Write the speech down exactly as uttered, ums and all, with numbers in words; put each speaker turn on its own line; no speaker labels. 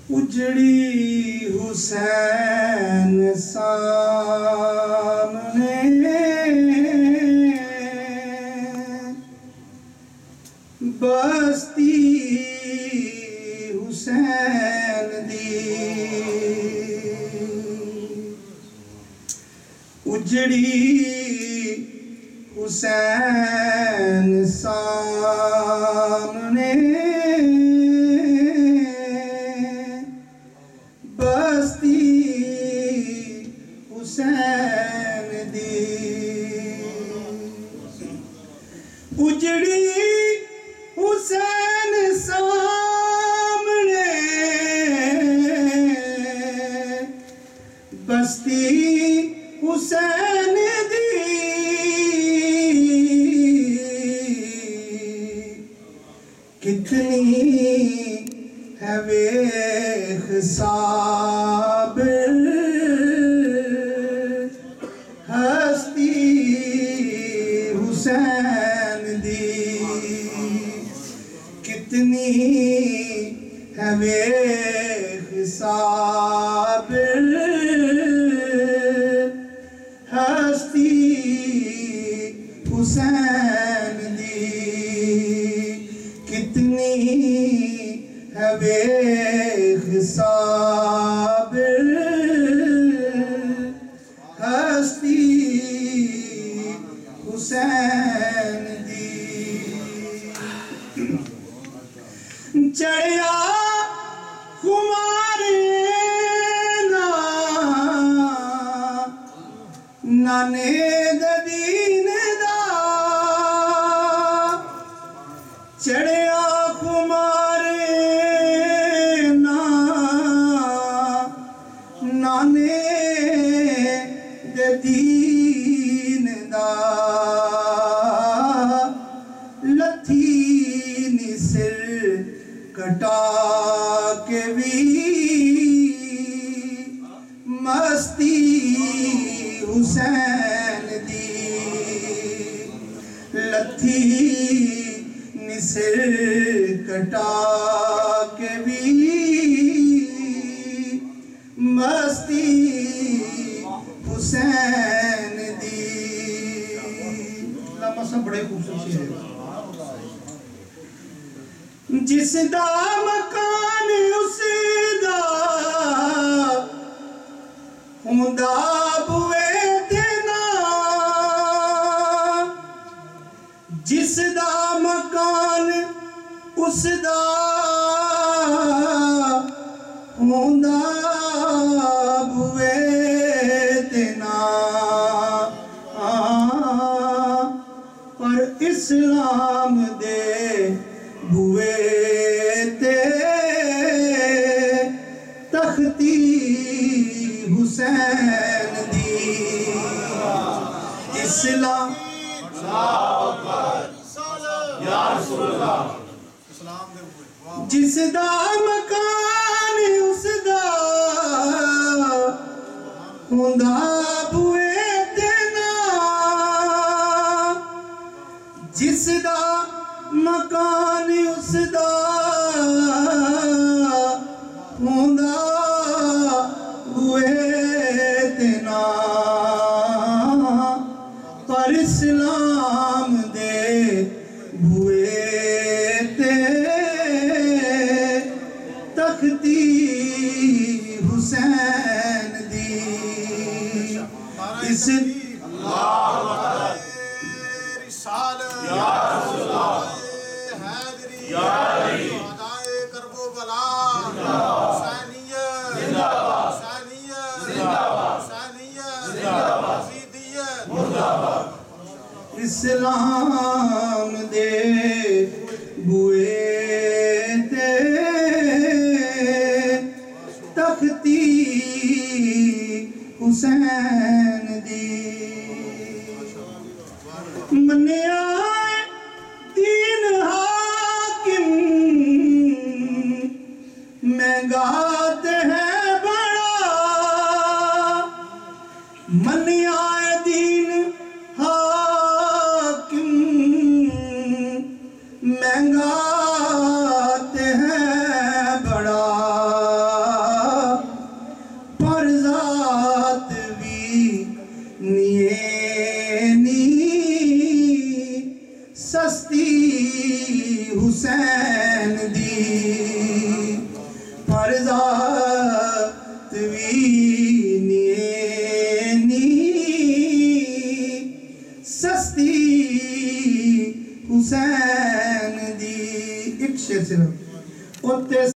اجڑی حسین سامنے بستی حسین دی اجڑی حسین سامنے بستی حسین دی اجڑی حسین سامنے بستی حسین دی کتنی ہے ویخ صابر ہستی حسین دی کتنی ہے ویخ صابر ہستی حسین دی کتنی ہے ویخ صابر ہستی حسین دی چڑھیا خمارے نا نانے دین دا چڑھیا خمارے نا نانے دین دا لتھی نی سر کٹا کے بھی مستی حسین دی لتھی نی سر کٹا کے بھی مستی حسین دی لمحہ سب بڑے خوبصورت ہے جس دا مکان اس دا ہوندا بوئے دینا جس دا مکان اس دا ہوندا بوئے دینا پر اسلام دے بوئے تے تختی حسین دی اسلام یا رسول اللہ جس دا مکان اس دا ہوندا بوئے دینا جس دا مکان اس دا ہوندا بوئے دینا پر اسلام دے بوئے تے تختی حسین دی اس اللہ رسالت یا رسول اللہ حیدری یا علی مدائے کرب و بلا حسینیت زندہ باد حسینیت زندہ باد حسینیت زندہ باد یزیدیت مردہ باد اسلام دے بوئے تے تختی حسین دی منیا دین حاکم مہنگات ہے بڑا منیا دین حاکم مہنگات ہے بڑا حسین دی پر ذات وی نی سستی حسین دی. ایک شعر صرف